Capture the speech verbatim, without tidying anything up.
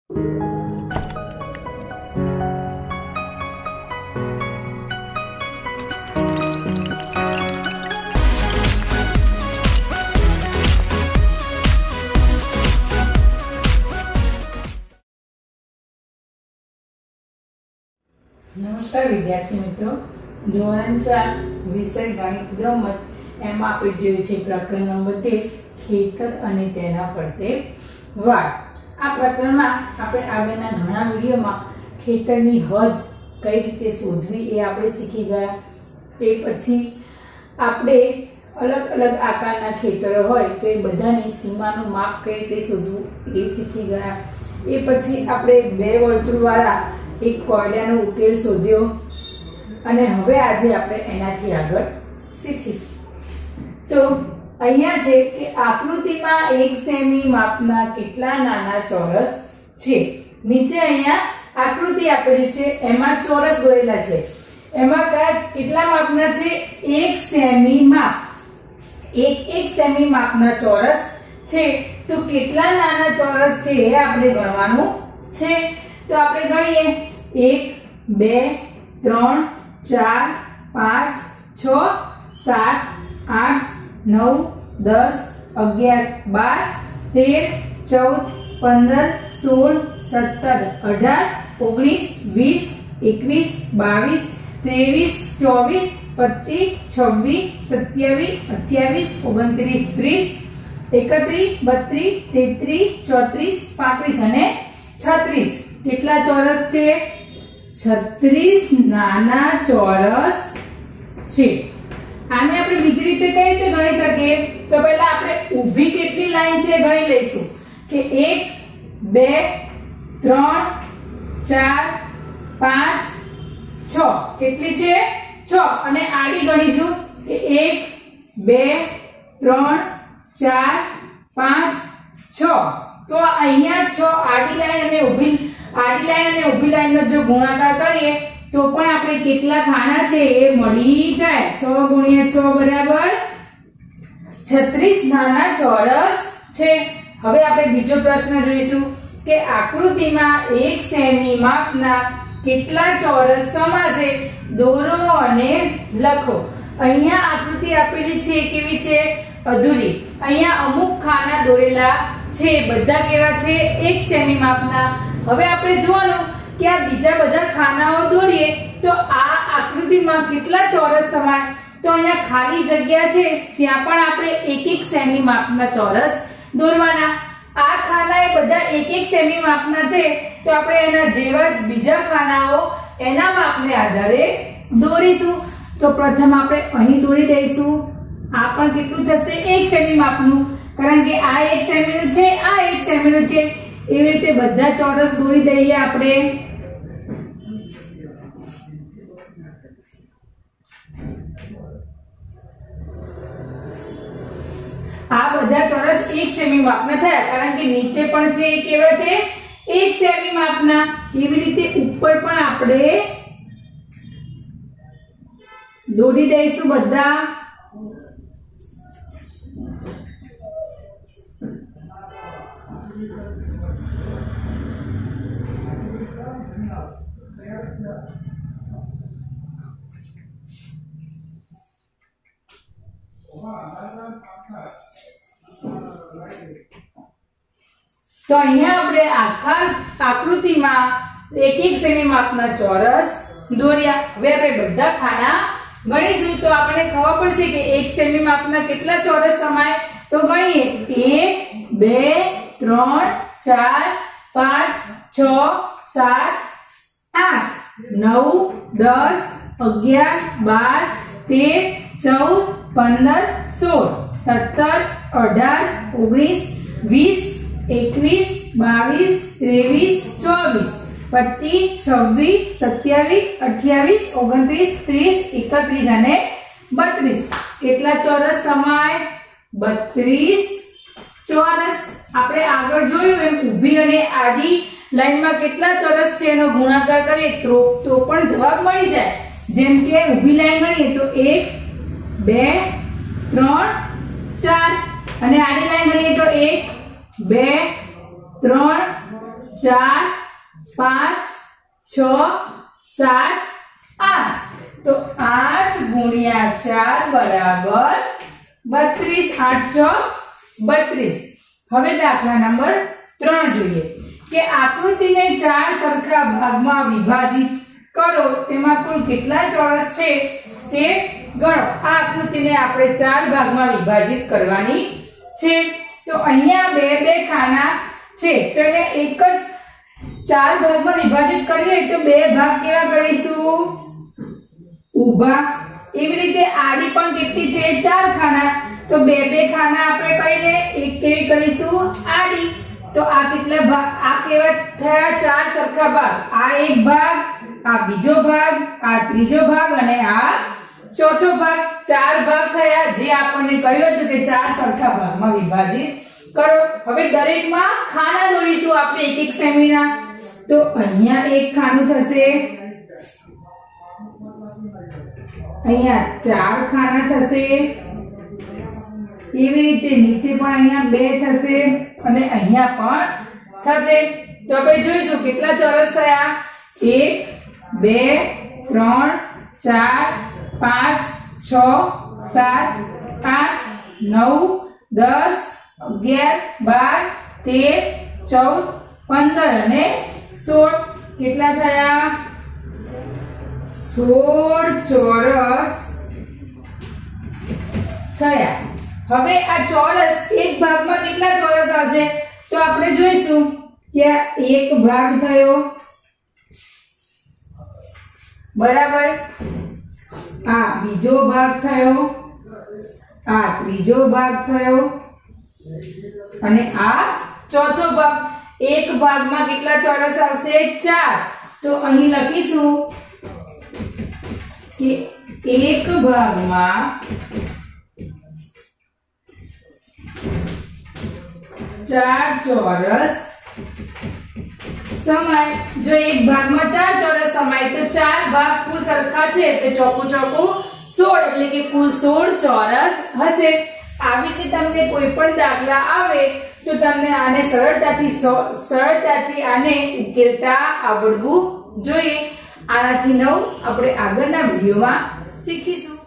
नमस्कार विद्यार्थी मित्रों, धोरण चार विषय गणित गमत एम आपणे जोयुं छे प्रकरण नंबर तेर खेतर अने तेना फरते वाड। आ प्रकरणमां आपणे आगळना घणा विडियोमां खेतरनी हद कई रीते शोधवी ए आपणे शीखी गया। ते पछी आपणे अलग अलग आकारना खेतरो होय तो ए बधानी सीमानुं माप कई रीते शोधवुं ए शीखी गया। ए पछी आपणे बे वर्तुळवाळा एक कोयडानो उकेल शोध्यो અને હવે આજે આપણે એનાથી આગળ શીખીશું। તો અહીંયા છે કે આકૃતિમાં એક સેમી માપના કેટલા નાના ચોરસ છે। નીચે અહીંયા આકૃતિ આપેલી છે, એમાં ચોરસ દોરેલા છે, એમાં કયા કેટલા માપના છે? એક સેમી માપ, એક એક સેમી માપના ચોરસ છે। તો કેટલા નાના ચોરસ છે એ આપણે ગણવાનું છે। तो આપણે ગણીએ एक, બે, ત્રણ, ચાર, પાંચ, છ, સાત, આઠ, નવ, દસ, અગિયાર, બાર, તેર, ચૌદ, પંદર, સોળ, સત્તર, અઢાર, ઓગણીસ, વીસ, એકવીસ, બાવીસ, ત્રેવીસ, ચોવીસ, પચીસ, છવ્વીસ, સત્યાવીસ, અઠ્યાવીસ, ઓગણત્રીસ, ત્રીસ, એકત્રીસ, બત્રીસ, તેત્રીસ, ચોત્રીસ, પાંત્રીસ અને છત્રીસ। કેટલા ચોરસ છે? छत्रीस नाना चौरस छे। आने આપણે બીજી રીતે કઈ રીતે ગણી શકીએ? તો પહેલા આપણે ઊભી કેટલી લાઈન છે ગણી લઈશું કે एक, બે, ત્રણ, ચાર, પાંચ, છ। કેટલી છે? છ। અને આડી ગણીશું કે एक, બે, ત્રણ, ચાર, પાંચ, છ। તો અહીંયા છ આડી લાઈન અને ઊભી आडी लाइन અને ઊભી લાઈનનો જો ગુણાકાર કરીએ તો પણ આપણે કેટલા ખાના છે એ મળી જાય। છ ગુણ્યા છ બરાબર छत्रीस નાના ચોરસ છે। હવે આપણે બીજો પ્રશ્ન જોઈશું કે આકૃતિમાં એક સેમી માપના કેટલા ચોરસ સમાશે? દોરો અને લખો। અહીંયા આકૃતિ આપેલી છે કેવી છે? અધૂરી। અહીંયા અમુક ખાના દોરેલા છે, બધા કેવા છે? એક સેમી માપના। હવે આપણે જોવાનું કે આ બીજા બધા ખાનાઓ દોરીએ તો આ આકૃતિમાં કેટલા ચોરસ સમાય। તો અહીંયા ખાલી જગ્યા છે ત્યાં પણ આપણે એક એક સેમી માપના ચોરસ દોરવાના। આ ખાના એ બધા એક એક સેમી માપના છે તો આપણે એના જેવા જ બીજા ખાનાઓ એના માપને આધારે દોરીશું। તો પ્રથમ આપણે અહીં દોરી દઈશું। આ પણ કેટલું થશે? એક સેમી માપનું, કારણ કે આ એક સેમીનું છે, આ એક સેમીનું છે। એવી રીતે બધા ચોરસ દોરી દઈએ આપણે। આ બધા ચોરસ એક સેમી માપના થયા, કારણ કે નીચે પણ છે એ કેવા છે? એક સેમી માપના। એવી રીતે ઉપર પણ આપણે દોરી દઈશું બધા। तो અહીંયા આપણે આખા આકૃતિમાં એક એક સેમી માપના ચોરસ દોર્યા। હવે આપણે બધા ખાના ગણીશું તો આપણને ખબર પડશે કે એક સેમી માપના કેટલા ચોરસ સમાય। તો ગણીએ एक, બે, ત્રણ, ચાર, પાંચ, છ, સાત, આठ, नौ, दस, अगियार, बार, तेर, चौदह, पंदर, सोल, सत्तर, अठार, ओगनीस, वीस, एकवीस, बावीस, तेवीस, चौबीस, पच्चीस, छब्बीस, सत्यावीस, अठावीस, ओगणत्रीस, तीस, एकत्रीस અને बत्रीस। કેટલા ચોરસ સમાય? बत्रीस ચોરસ। આપણે આગળ જોયું એમ ઊભી અને આડી લાઈનમાં કેટલા ચોરસ છે એનો ગુણાકાર કરીએ તો તો પણ જવાબ મળી જાય। જેમ કે ઊભી લાઈન ગણીએ તો एक, બે, ત્રણ, ચાર અને આડી લાઈન ગણીએ તો एक, બે, ત્રણ, ચાર, પાંચ, છ, સાત, આઠ. તો આઠ ગુણ્યા ચાર બરાબર બત્રીસ. આઠ ચોક બત્રીસ. હવે દાખલા નંબર ત્રણ જોઈએ કે આકૃતિને ચાર સરખા ભાગમાં વિભાજિત કરો, તેમાં કુલ કેટલા ચોરસ છે તે ગણો. આ આકૃતિને આપણે ચાર ભાગમાં વિભાજિત કરવાની છે. તો અહીંયા બે બે ખાના છે, તો એને એક જ ચાર ભાગમાં વિભાજિત કરીએ તો બે ભાગ કેવા કરીશું? ઊભા. એવી રીતે આડી પણ કેટલી છે? ચાર ખાના. તો બે બે ખાના આપણે કરીને એક કેવી કરીશું? આડી. તો આ કેટલા ભાગ? આ કેવા થયા? ચાર સરખા ભાગ. આ એક ભાગ, આ બીજો ભાગ, આ ત્રીજો ભાગ અને આ ચોથો ભાગ. ચાર ભાગ થયા, જે આપણને કહ્યું હતું કે ચાર સરખા ભાગમાં વિભાજિત કરો. હવે દરેકમાં ખાના દોરીશું આપણે એક એક સેમીના. તો અહીંયા એક ખાનું થશે, અહીંયા ચાર ખાના થશે, એવી રીતે નીચે પણ અહીંયા બે થશે અને અહીંયા પણ થશે. તો આપણે જોઈશું કેટલા ચોરસ થયા? એક, બે, ત્રણ, ચાર, પાંચ, છ, સાત, આઠ, નવ, દસ, અગિયાર, બાર, તેર, ચૌદ, પંદર અને સોળ. કેટલા થયા? સોળ ચોરસ થયા. હવે આ ચોરસ એક ભાગમાં કેટલા ચોરસ આવશે? તો આપણે જોઈશું કે એક ભાગ થયો બરાબર, આ બીજો ભાગ થયો, આ ત્રીજો ભાગ થયો અને આ ચોથો ભાગ. એક ભાગમાં કેટલા ચોરસ આવશે? ચાર. તો અહીં લખીશું કે એક ભાગમાં ચાર ચોરસ સમાય. જો એક ભાગમાં ચાર ચોરસ સમાય તો ચાર ભાગ કુલ સરખા છે, તો ચોકું ચોકું સોળ, એટલે કે કુલ સોળ ચોરસ હશે. આવી રીતે તમને કોઈ પણ દાખલા આવે તો તમને આને સરળતાથી સરળતાથી આને ઉકેલતા આવડવું જોઈએ. આનાથી નવ આપણે આગળના વિડીયોમાં શીખીશું.